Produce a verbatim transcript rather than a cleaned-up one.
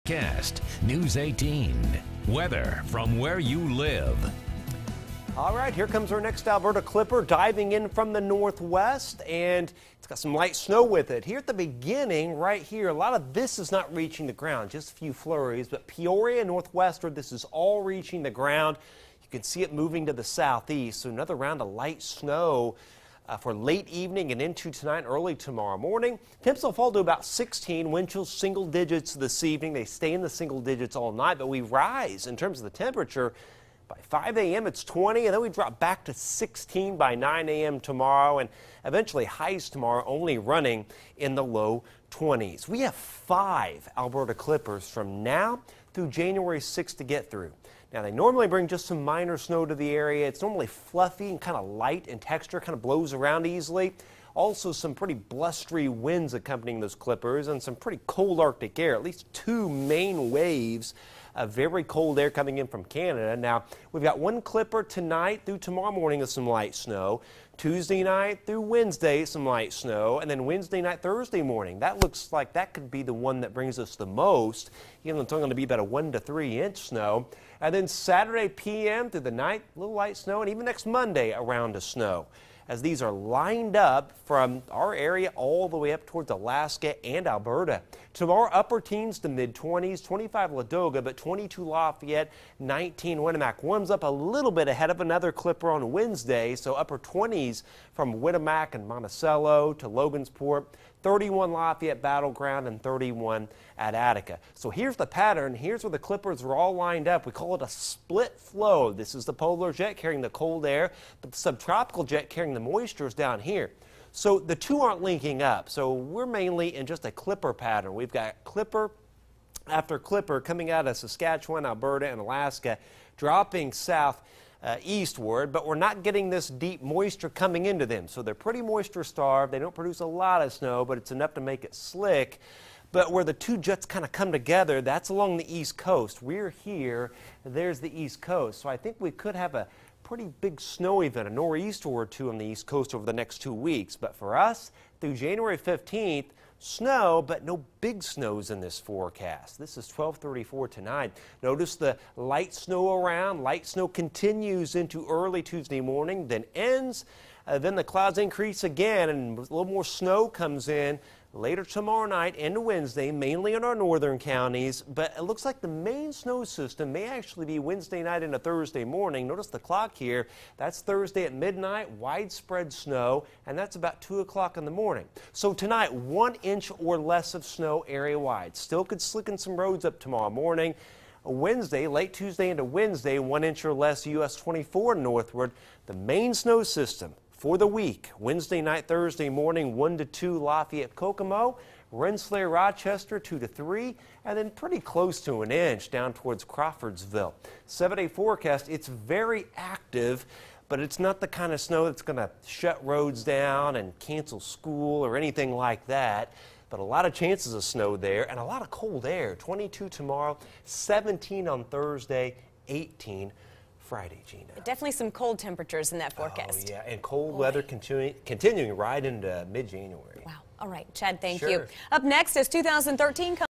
Cast News eighteen. Weather from where you live. All right, here comes our next Alberta Clipper diving in from the northwest, and it's got some light snow with it. Here at the beginning, right here, a lot of this is not reaching the ground, just a few flurries, but Peoria, northwestward, this is all reaching the ground. You can see it moving to the southeast, so another round of light snow Uh, for late evening and into tonight, early tomorrow morning. Temps will fall to about sixteen, wind chills single digits this evening. They stay in the single digits all night, but we rise in terms of the temperature. By five a m it's twenty, and then we drop back to sixteen by nine a m tomorrow, and eventually highs tomorrow only running in the low twenties. We have five Alberta Clippers from now through January sixth to get through. Now, they normally bring just some minor snow to the area. It's normally fluffy and kind of light in texture, kind of blows around easily. Also, some pretty blustery winds accompanying those Clippers and some pretty cold Arctic air, at least two main waves of very cold air coming in from Canada. Now, we've got one Clipper tonight through tomorrow morning of some light snow. Tuesday night through Wednesday, some light snow, and then Wednesday night, Thursday morning. That looks like that could be the one that brings us the most. You know, it's only going to be about a one to three inch snow. And then Saturday p m through the night, a little light snow, and even next Monday, a round of snow. As these are lined up from our area all the way up towards Alaska and Alberta. Tomorrow, upper teens to mid twenties, twenty-five Ladoga, but twenty-two Lafayette, nineteen Winnemac. Warms up a little bit ahead of another Clipper on Wednesday, so upper twenties from Winnemac and Monticello to Logansport, thirty-one Lafayette Battleground, and thirty-one at Attica. So here's the pattern. Here's where the Clippers are all lined up. We call it a split flow. This is the polar jet carrying the cold air, but the subtropical jet carrying the moisture is down here. So the two aren't linking up. So we're mainly in just a Clipper pattern. We've got Clipper after Clipper coming out of Saskatchewan, Alberta, and Alaska, dropping south Uh, eastward, but we're not getting this deep moisture coming into them. So they're pretty moisture starved. They don't produce a lot of snow, but it's enough to make it slick. But where the two jets kind of come together, that's along the east coast. We're here, there's the east coast. So I think we could have a pretty big snow event, a nor'easter or two on the east coast over the next two weeks. But for us, through January fifteenth, snow, but no big snows in this forecast. This is twelve thirty-four tonight. Notice the light snow around. Light snow continues into early Tuesday morning, then ends. Uh, then the clouds increase again, and a little more snow comes in later tomorrow night into Wednesday, mainly in our northern counties. But it looks like the main snow system may actually be Wednesday night into Thursday morning. Notice the clock here. That's Thursday at midnight, widespread snow, and that's about two o'clock in the morning. So tonight, one inch or less of snow area-wide. Still could slicken some roads up tomorrow morning. Wednesday, late Tuesday into Wednesday, one inch or less U S twenty-four northward. The main snow system for the week, Wednesday night, Thursday morning, one to two Lafayette, Kokomo, Rensselaer, Rochester, two to three, and then pretty close to an inch down towards Crawfordsville. Seven-day forecast, it's very active, but it's not the kind of snow that's going to shut roads down and cancel school or anything like that. But a lot of chances of snow there and a lot of cold air. twenty-two tomorrow, seventeen on Thursday, eighteen Friday, Gina. Definitely some cold temperatures in that forecast. Oh, yeah, and cold Boy. weather continuing, continuing right into mid-January. Wow. All right, Chad, thank Sure. you. Up next is two thousand thirteen.